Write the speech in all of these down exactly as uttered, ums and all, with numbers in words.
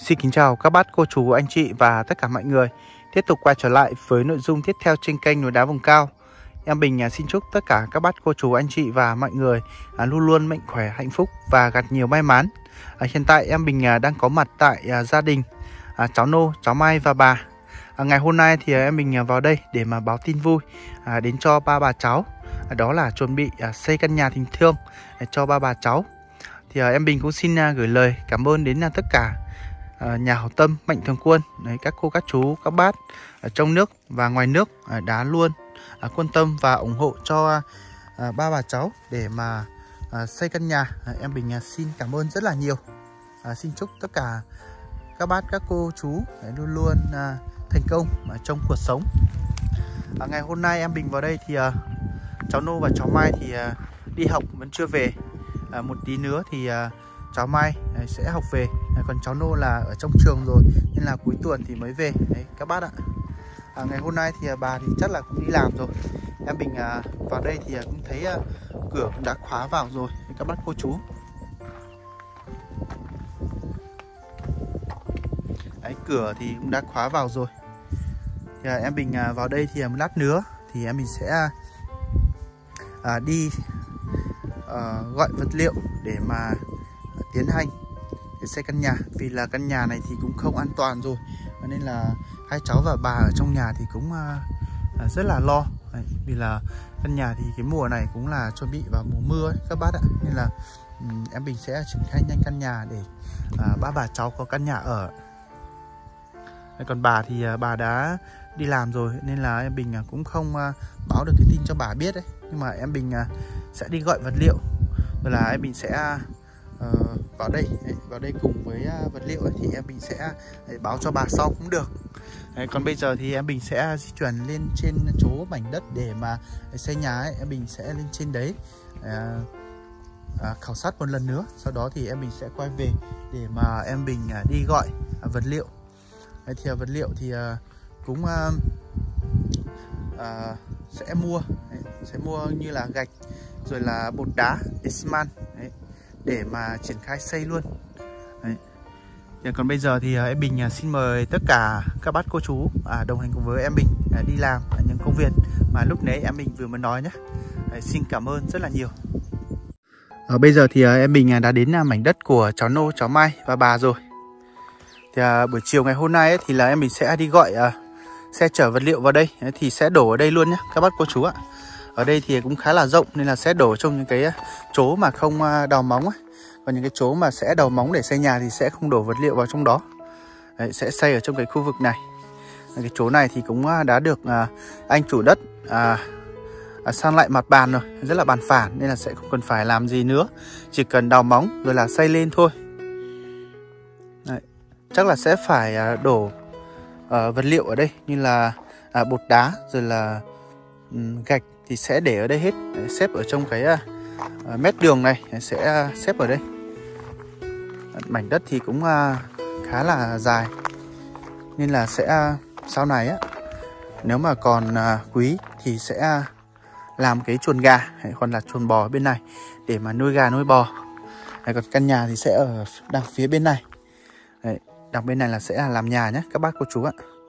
Xin kính chào các bác, cô chú, anh chị và tất cả mọi người. Tiếp tục quay trở lại với nội dung tiếp theo trên kênh Núi Đá Vùng Cao. Em Bình xin chúc tất cả các bác, cô chú, anh chị và mọi người luôn luôn mạnh khỏe, hạnh phúc và gặt nhiều may mắn. Hiện tại em Bình đang có mặt tại gia đình cháu Nô, cháu Mai và bà. Ngày hôm nay thì em Bình vào đây để mà báo tin vui đến cho ba bà cháu. Đó là chuẩn bị xây căn nhà tình thương cho ba bà cháu. Thì em Bình cũng xin gửi lời cảm ơn đến tất cả nhà hảo tâm, mạnh thường quân, đấy, các cô, các chú, các bác ở trong nước và ngoài nước đã luôn quan tâm và ủng hộ cho ba bà cháu để mà xây căn nhà. Em Bình xin cảm ơn rất là nhiều. Xin chúc tất cả các bác, các cô, chú luôn luôn thành công trong cuộc sống. Ngày hôm nay em Bình vào đây thì cháu Nô và cháu Mai thì đi học vẫn chưa về. Một tí nữa thì cháu Mai sẽ học về, còn cháu Nô là ở trong trường rồi nên là cuối tuần thì mới về đấy các bác ạ. À, ngày hôm nay thì bà thì chắc là cũng đi làm rồi. Em Bình à, vào đây thì cũng thấy à, cửa cũng đã khóa vào rồi các bác, cô chú. Đấy, cửa thì cũng đã khóa vào rồi. Thì à, em Bình à, vào đây thì một lát nữa thì em mình sẽ à, đi à, gọi vật liệu để mà tiến hành để xây căn nhà, vì là căn nhà này thì cũng không an toàn rồi nên là hai cháu và bà ở trong nhà thì cũng uh, rất là lo. Đấy, vì là căn nhà thì cái mùa này cũng là chuẩn bị vào mùa mưa ấy, các bác ạ, nên là um, em Bình sẽ triển khai nhanh căn nhà để uh, ba bà cháu có căn nhà ở. Đấy, còn bà thì uh, bà đã đi làm rồi nên là em Bình uh, cũng không uh, báo được cái tin cho bà biết đấy, nhưng mà em Bình uh, sẽ đi gọi vật liệu rồi là em Bình sẽ Uh, vào đây đấy, vào đây cùng với uh, vật liệu ấy, thì em Bình sẽ đấy, báo cho bà sau cũng được. Đấy, còn bây giờ thì em Bình sẽ di chuyển lên trên chỗ mảnh đất để mà để xây nhà ấy. Em Bình sẽ lên trên đấy uh, uh, khảo sát một lần nữa, sau đó thì em Bình sẽ quay về để mà em Bình uh, đi gọi uh, vật liệu. Đấy, thì uh, vật liệu thì uh, cũng uh, uh, sẽ mua đấy, sẽ mua như là gạch rồi là bột đá, xi măng để mà triển khai xây luôn. Đấy. Còn bây giờ thì em Bình xin mời tất cả các bác, cô chú à, đồng hành cùng với em Bình à, đi làm à, những công việc mà lúc nãy em Bình vừa mới nói nhé. Đấy, xin cảm ơn rất là nhiều. Ở bây giờ thì em Bình đã đến mảnh đất của cháu Nô, cháu Mai và bà rồi. Thì à, buổi chiều ngày hôm nay ấy, thì là em Bình sẽ đi gọi à, xe chở vật liệu vào đây. Đấy, thì sẽ đổ ở đây luôn nhé các bác, cô chú ạ. Ở đây thì cũng khá là rộng nên là sẽ đổ trong những cái chỗ mà không đào móng ấy. Còn những cái chỗ mà sẽ đào móng để xây nhà thì sẽ không đổ vật liệu vào trong đó. Đấy, sẽ xây ở trong cái khu vực này. Cái chỗ này thì cũng đã được à, anh chủ đất à, à, san lại mặt bàn rồi, rất là bàn phản nên là sẽ không cần phải làm gì nữa, chỉ cần đào móng rồi là xây lên thôi. Đấy, chắc là sẽ phải à, đổ à, vật liệu ở đây như là à, bột đá rồi là um, gạch thì sẽ để ở đây hết. Đấy, xếp ở trong cái uh, mét đường này sẽ uh, xếp ở đây. Mảnh đất thì cũng uh, khá là dài nên là sẽ uh, sau này á, nếu mà còn uh, quý thì sẽ uh, làm cái chuồng gà hay còn là chuồng bò bên này để mà nuôi gà nuôi bò. Đấy, còn căn nhà thì sẽ ở đằng phía bên này. Đấy, đằng bên này là sẽ làm nhà nhé các bác, cô chú ạ.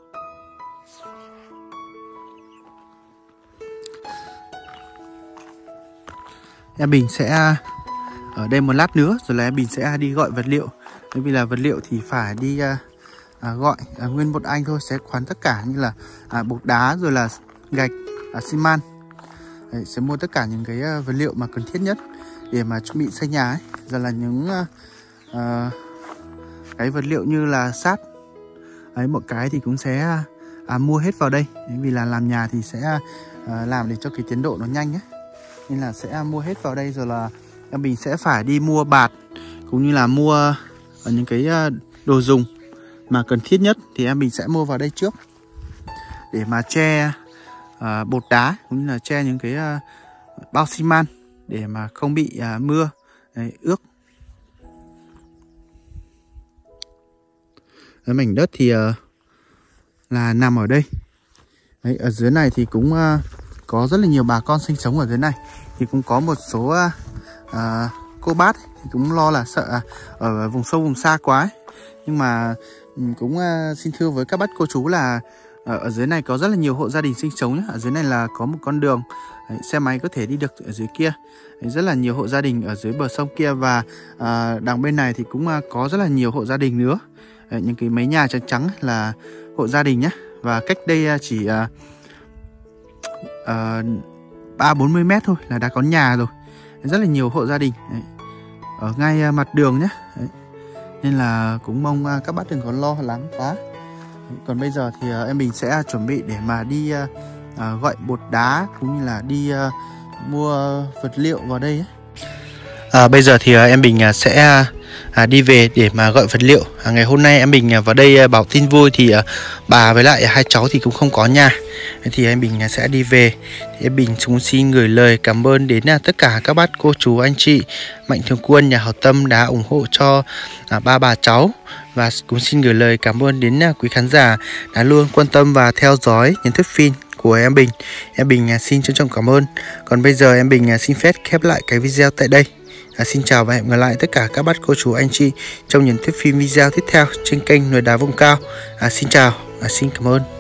Em Bình sẽ ở đây một lát nữa rồi là em Bình sẽ đi gọi vật liệu. Bởi vì là vật liệu thì phải đi à, gọi à, nguyên một anh thôi, sẽ khoán tất cả như là à, bột đá rồi là gạch, à, xi măng. Đấy, sẽ mua tất cả những cái uh, vật liệu mà cần thiết nhất để mà chuẩn bị xây nhà ấy. Rồi là những uh, uh, cái vật liệu như là sắt. Đấy, một cái thì cũng sẽ uh, mua hết vào đây. Đấy, vì là làm nhà thì sẽ uh, làm để cho cái tiến độ nó nhanh ấy. Nên là sẽ mua hết vào đây rồi là em Bình sẽ phải đi mua bạt cũng như là mua ở những cái đồ dùng mà cần thiết nhất thì em Bình sẽ mua vào đây trước để mà che uh, bột đá cũng như là che những cái uh, bao xi măng để mà không bị uh, mưa đấy, ướt. Cái mảnh đất thì uh, là nằm ở đây. Đấy, ở dưới này thì cũng uh, có rất là nhiều bà con sinh sống ở dưới này. Thì cũng có một số uh, uh, cô bác ấy, thì cũng lo là sợ à, ở vùng sâu vùng xa quá ấy. Nhưng mà cũng uh, xin thưa với các bác cô chú là uh, ở dưới này có rất là nhiều hộ gia đình sinh sống nhé. Ở dưới này là có một con đường đấy, xe máy có thể đi được ở dưới kia. Đấy, rất là nhiều hộ gia đình ở dưới bờ sông kia. Và uh, đằng bên này thì cũng uh, có rất là nhiều hộ gia đình nữa. Đấy, những cái mấy nhà trắng trắng là hộ gia đình nhé. Và cách đây uh, chỉ ba bốn mươi mét thôi là đã có nhà rồi. Đấy, rất là nhiều hộ gia đình đấy, ở ngay uh, mặt đường nhé. Đấy. Nên là cũng mong uh, các bác đừng có lo lắng quá. Đấy, còn bây giờ thì uh, em mình sẽ chuẩn bị để mà đi uh, uh, gọi bột đá cũng như là đi uh, mua vật liệu vào đây ấy. À, bây giờ thì uh, em mình uh, sẽ uh, đi về để mà gọi vật liệu. À, ngày hôm nay em mình uh, vào đây uh, bảo tin vui thì uh, bà với lại hai cháu thì cũng không có nhà. Thì em mình uh, sẽ đi về. Thì em mình cũng xin gửi lời cảm ơn đến uh, tất cả các bác cô chú anh chị mạnh thường quân nhà hảo tâm đã ủng hộ cho uh, ba bà cháu. Và cũng xin gửi lời cảm ơn đến uh, quý khán giả đã luôn quan tâm và theo dõi những thuyết phim của em Bình. Em Bình uh, xin trân trọng cảm ơn. Còn bây giờ em Bình uh, xin phép khép lại cái video tại đây. À, xin chào và hẹn gặp lại tất cả các bác cô chú anh chị trong những thuyết phim video tiếp theo trên kênh Núi Đá Vùng Cao. À, xin chào, à, xin cảm ơn.